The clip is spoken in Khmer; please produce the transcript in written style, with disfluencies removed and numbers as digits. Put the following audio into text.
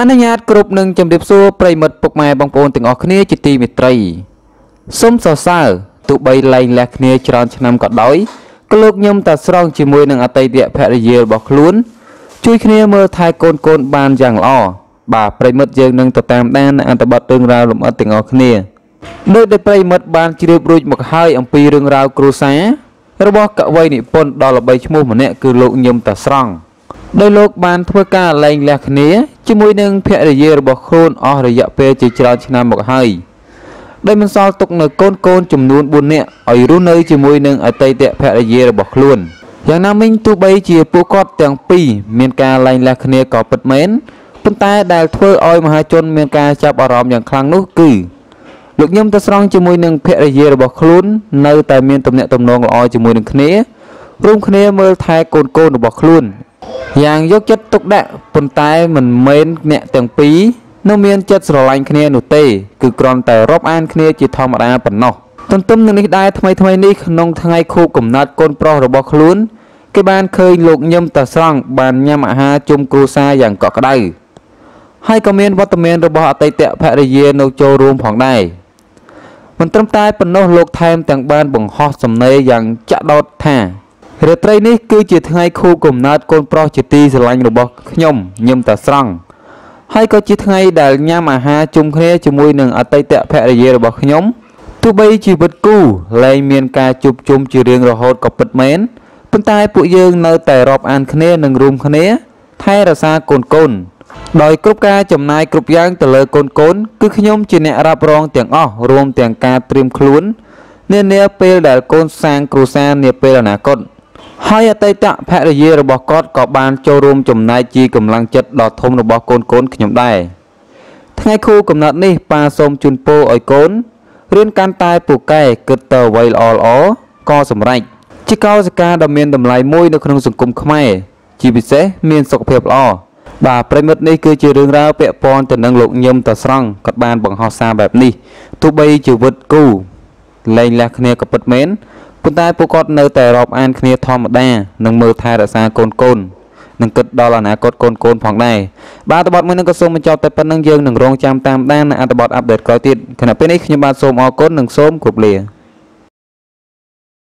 អនុញ្ញាតគ្រប់នឹងជម្រាបសួរប្រិមិត្តពុកម៉ែបងប្អូនទាំងអស់គ្នាជាទីមេត្រីសូមសរសើរទោះបីលែងលះគ្នាច្រើនឆ្នាំក៏ដោយក៏លោកខ្ញុំតាស្រង់ជាមួយនឹងអតីតភរិយារបស់ខ្លួនជួយគ្នាមើលថែកូនបានយ៉ាងល្អបាទប្រិមិត្តយើងនឹងទៅតាមដានអត្ថបទរឿងរ៉ាវលម្អិតទាំងអស់គ្នាដោយដែលប្រិមិត្តបានជ្រាបរួចមកហើយអំពីរឿងរ៉ាវគ្រួសាររបស់កវីនិពន្ធដ៏ល្បីឈ្មោះម្នាក់គឺលោកញឹមតាស្រង់ដោយលោកបានធ្វើការលែងលះគ្នាជាមួយនឹងភរិយារបស់ខ្លួនអស់រយៈពេលជាច្រើនឆ្នាំមកហើយដោយមិនសល់ទុកនៅកូនចំនួន4នាក់ឲ្យរស់នៅជាមួយនឹងអតីតភរិយារបស់ខ្លួនយ៉ាងណាមិញទោះបីជាពួកគាត់ទាំងពីរមានការលែងលះគ្នាក៏ពិតមែនប៉ុន្តែដែលធ្វើឲ្យមហាជនមានការចាប់អារម្មណ៍យ៉ាងខ្លាំងនោះគឺលោកញឹមតាស្រង់ជាមួយនឹងភរិយារបស់ខ្លួននៅតែមានទំនាក់ទំនងល្អជាមួយនឹងគ្នារួមគ្នាមើលថែកូនរបស់ខ្លួនយ៉ាងយកចិត្តទុកដាក់ប៉ុន្តែមិនមែនអ្នកទាំងពីរនៅមានចិត្តស្រឡាញ់គ្នានោះទេគឺគ្រាន់តែរាប់អានគ្នាជាធម្មតាប៉ុណ្ណោះទន្ទឹមនឹងនេះដែរថ្មីនេះក្នុងថ្ងៃខួបកំណើតកូនប្រុសរបស់ខ្លួនគេបានឃើញលោកញឹមតាស្រង់បានញ៉ាំអាហារជុំគ្រួសារយ៉ាងកក់ក្ដៅហើយក៏មានវត្តមានរបស់អតីតភរិយានៅចូលរួមផងដែរមិនត្រឹមតែប៉ុណ្ណោះលោកថែមទាំងបានបង្ហោះសំណេរយ៉ាងចាក់ដោតថារាត្រីនេះគឺជាថ្ងៃខួបកំណើតកូនប្រុសជាទីស្រឡាញ់របស់ខ្ញុំញឹមតាស្រង់ហើយក៏ជាថ្ងៃដែលញ៉ាំអាហារជុំគ្នាជាមួយនឹងអតីតភរិយារបស់ខ្ញុំទោះបីជីវិតគូលែងមានការជួបជុំជារៀងរហូតក៏ពិតមែនប៉ុន្តែពួកយើងនៅតែរាប់អានគ្នានិងរួមគ្នាថែរក្សាកូនដោយគ្រប់ការចំណាយគ្រប់យ៉ាងទៅលើកូនគឺខ្ញុំជាអ្នករ៉ាប់រងទាំងអស់រួមទាំងការត្រៀមខ្លួននាពេលដែលកូនសាងគ្រួសារនាពេលអនាគតហើយអតីតភរិយារបស់គាត់ក៏បានចូលរួមចំណែកជាកម្លាំងចិត្តដ៏ធំរបស់កូនខ្ញុំដែរថ្ងៃខួបកំណើតនេះប៉ាសូមជូនពរឲ្យកូនរៀនកាន់តែពូកែគិតទៅអ្វីល្អក៏សម្រេចជាកោសិកាដ៏មានតម្លៃមួយនៅក្នុងសង្គមខ្មែរជាពិសេសមានសុខភាពល្អបាទប្រិមិត្តនេះគឺជារឿងរ៉ាវពាក់ព័ន្ធទៅនឹងលោកញឹមតាស្រង់គាត់បានបង្ហោះសារបែបនេះទោះបីជីវិតគូលែងលះគ្នាក៏ពិតមែនប៉ុន្តែពួកគាត់នៅតែរាប់អានគ្នាធម្មតានិងមើលថែរក្សាកូននិងគិតដល់អនាគតកូនផងដែរបាទអត្ថបទមួយនេះក៏សូមបញ្ចប់តែប៉ុណ្្នឹងយើងនឹងរងចាំតាមដាននៅអត្ថបទអាប់ដេតក្រោយទៀតខណៈពេលនេះខ្ញុំបាទសូមអរគុណនិងសូមគោរពលា